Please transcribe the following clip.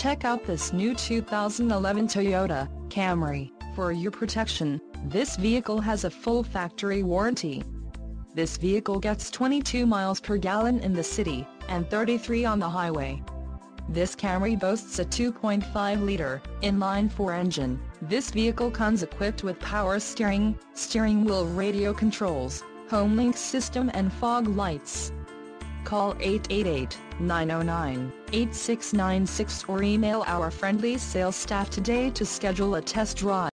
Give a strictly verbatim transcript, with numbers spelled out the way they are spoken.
Check out this new two thousand eleven Toyota Camry. For your protection, this vehicle has a full factory warranty. This vehicle gets twenty-two miles per gallon in the city, and thirty-three on the highway. This Camry boasts a two point five liter inline-four engine. This vehicle comes equipped with power steering, steering wheel radio controls, HomeLink system and fog lights. Call eight eight eight, nine oh nine, eight six nine six or email our friendly sales staff today to schedule a test drive.